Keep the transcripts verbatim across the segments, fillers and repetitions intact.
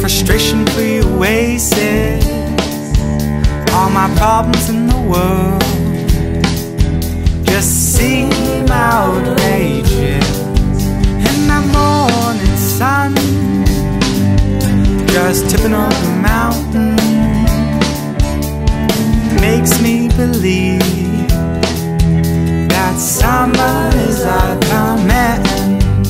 frustration-free oasis. All my problems in the world just seem outrageous. And that morning sun just tipping on the mountain makes me believe that summer is a coming.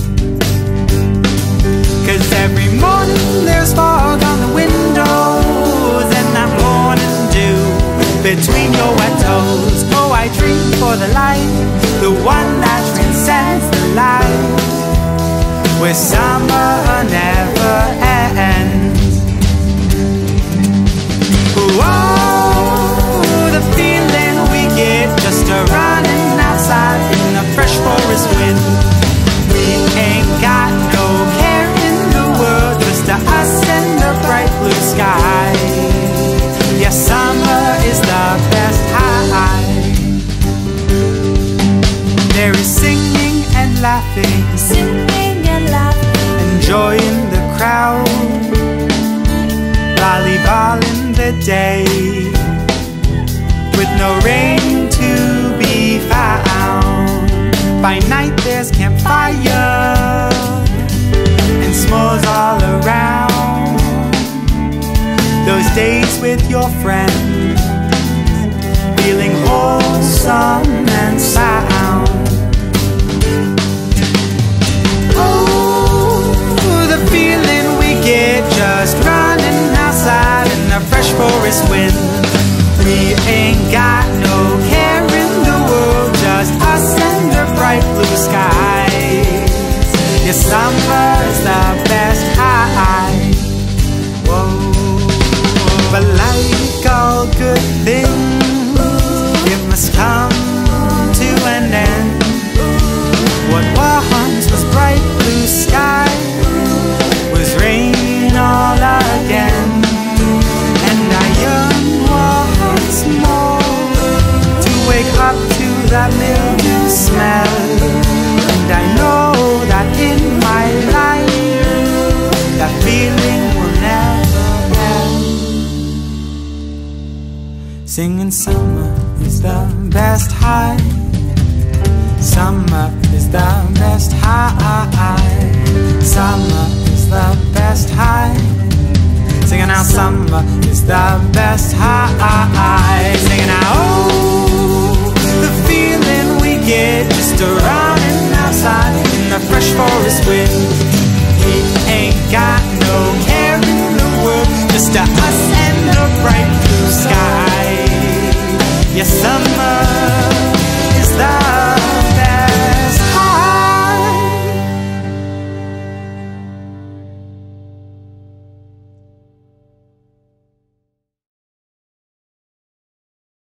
'Cause every morning there's fog on the windows, and that morning dew between your wet toes. Oh, I dream for the light, the one that transcends the light, where summer never ends. Oh, the feeling we get just a running outside in the fresh forest wind. We ain't got no care in the world, just us and the bright blue sky. Yes, summer is the best high. There is singing and laughing, singing and laughing, enjoying the crowd, volleyball-ing the day, with no rain to be found. By night there's campfire and s'mores all around. Those days with your friends, feeling wholesome and sound. Oh, the feeling we get just running outside in the fresh forest wind. We ain't got no care in the world, just us and the bright blue skies. Yes, summer's the best high. Whoa. But like all good things, it must come to an end. What once was bright blue sky was rain all again. And I yearn once more to wake up to that mildew smell. And I know that in my life, that feeling will never end. Singing summer is the best high. Summer is the best high. Summer is the best high. Singing out, summer is the best high. Singing out, oh, the feeling we get just a running outside in the fresh forest wind. We ain't got no care in the world, just a us and the bright blue sky. Yes, summer is the